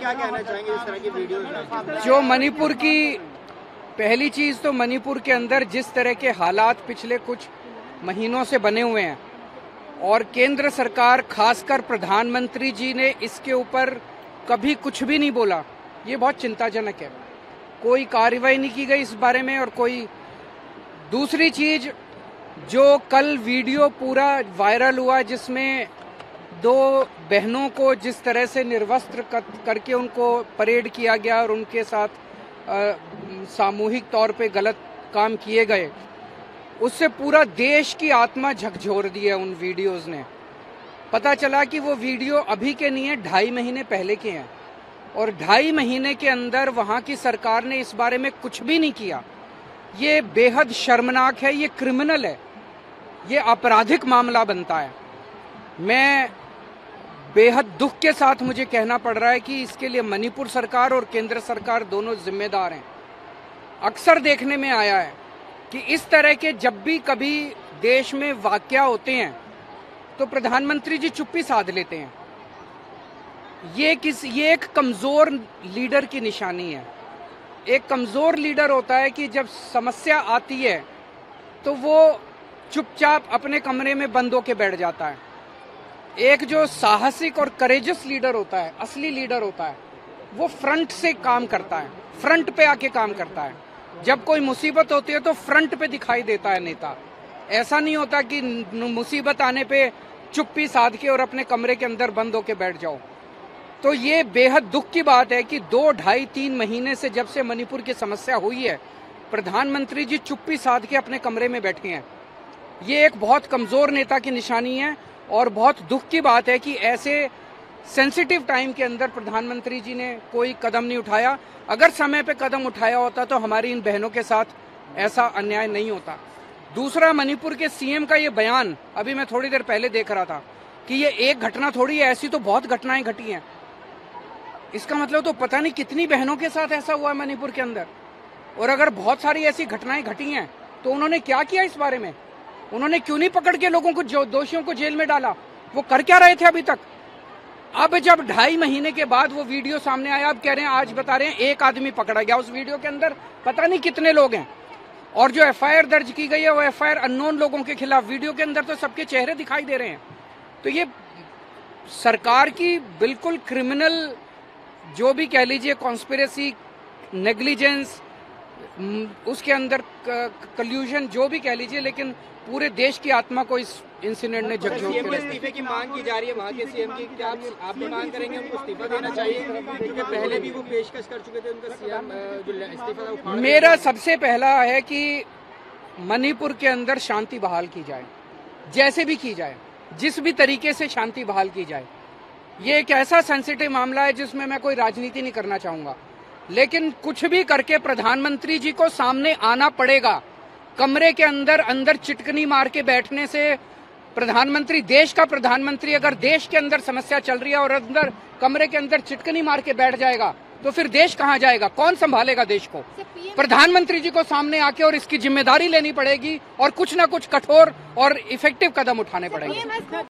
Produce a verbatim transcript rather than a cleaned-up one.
क्या कहना चाहेंगे इस तरह की वीडियो? जो मणिपुर की पहली चीज तो मणिपुर के अंदर जिस तरह के हालात पिछले कुछ महीनों से बने हुए हैं और केंद्र सरकार खासकर प्रधानमंत्री जी ने इसके ऊपर कभी कुछ भी नहीं बोला, ये बहुत चिंताजनक है। कोई कार्रवाई नहीं की गई इस बारे में। और कोई दूसरी चीज, जो कल वीडियो पूरा वायरल हुआ जिसमें दो बहनों को जिस तरह से निर्वस्त्र करके उनको परेड किया गया और उनके साथ आ, सामूहिक तौर पे गलत काम किए गए, उससे पूरा देश की आत्मा झकझोर दी है उन वीडियोस ने। पता चला कि वो वीडियो अभी के नहीं है, ढाई महीने पहले के हैं और ढाई महीने के अंदर वहां की सरकार ने इस बारे में कुछ भी नहीं किया। ये बेहद शर्मनाक है, ये क्रिमिनल है, ये आपराधिक मामला बनता है। मैं बेहद दुख के साथ मुझे कहना पड़ रहा है कि इसके लिए मणिपुर सरकार और केंद्र सरकार दोनों जिम्मेदार हैं। अक्सर देखने में आया है कि इस तरह के जब भी कभी देश में वाकया होते हैं तो प्रधानमंत्री जी चुप्पी साध लेते हैं। ये किस ये एक कमजोर लीडर की निशानी है। एक कमजोर लीडर होता है कि जब समस्या आती है तो वो चुपचाप अपने कमरे में बंद होके बैठ जाता है। एक जो साहसिक और करेजस लीडर होता है, असली लीडर होता है, वो फ्रंट से काम करता है, फ्रंट पे आके काम करता है। जब कोई मुसीबत होती है तो फ्रंट पे दिखाई देता है नेता। ऐसा नहीं होता कि मुसीबत आने पे चुप्पी साध के और अपने कमरे के अंदर बंद होके बैठ जाओ। तो ये बेहद दुख की बात है कि दो ढाई तीन महीने से जब से मणिपुर की समस्या हुई है, प्रधानमंत्री जी चुप्पी साध के अपने कमरे में बैठे हैं। ये एक बहुत कमजोर नेता की निशानी है और बहुत दुख की बात है कि ऐसे सेंसिटिव टाइम के अंदर प्रधानमंत्री जी ने कोई कदम नहीं उठाया। अगर समय पे कदम उठाया होता तो हमारी इन बहनों के साथ ऐसा अन्याय नहीं होता। दूसरा, मणिपुर के सीएम का ये बयान अभी मैं थोड़ी देर पहले देख रहा था कि ये एक घटना थोड़ी है, ऐसी तो बहुत घटनाएं घटी हैं। इसका मतलब तो पता नहीं कितनी बहनों के साथ ऐसा हुआ है मणिपुर के अंदर। और अगर बहुत सारी ऐसी घटनाएं घटी हैं तो उन्होंने क्या किया इस बारे में? उन्होंने क्यों नहीं पकड़ के लोगों को, जो दोषियों को जेल में डाला? वो कर क्या रहे थे अभी तक? अब जब ढाई महीने के बाद वो वीडियो सामने आया, अब कह रहे हैं, आज बता रहे हैं एक आदमी पकड़ा गया। उस वीडियो के अंदर पता नहीं कितने लोग हैं। और जो एफआईआर दर्ज की गई है वो एफआईआर अननोन लोगों के खिलाफ। वीडियो के अंदर तो सबके चेहरे दिखाई दे रहे हैं। तो ये सरकार की बिल्कुल क्रिमिनल, जो भी कह लीजिए, कॉन्स्पिरेसी, नेग्लिजेंस, उसके अंदर कल्यूजन, जो भी कह लीजिए, लेकिन पूरे देश की आत्मा को इस इंसिडेंट ने झकझोर के रख दिया। इस्तीफे की मांग की जा रही है वहाँ के सीएम की, क्या आप आप भी मांग करेंगे उनको इस्तीफा देना चाहिए? क्योंकि पहले भी वो पेशकश कर चुके थे उनका सीएम जो इस्तीफा। मेरा सबसे पहला है कि मणिपुर के अंदर शांति बहाल की जाए, जैसे भी की जाए, जिस भी तरीके से शांति बहाल की जाए। ये एक ऐसा सेंसिटिव मामला है जिसमें मैं कोई राजनीति नहीं करना चाहूंगा, लेकिन कुछ भी करके प्रधानमंत्री जी को सामने आना पड़ेगा। कमरे के अंदर अंदर चिटकनी मार के बैठने से प्रधानमंत्री, देश का प्रधानमंत्री, अगर देश के अंदर समस्या चल रही है और अंदर कमरे के अंदर चिटकनी मार के बैठ जाएगा तो फिर देश कहां जाएगा? कौन संभालेगा देश को? प्रधानमंत्री जी को सामने आके और इसकी जिम्मेदारी लेनी पड़ेगी और कुछ ना कुछ कठोर और इफेक्टिव कदम उठाने पड़ेंगे।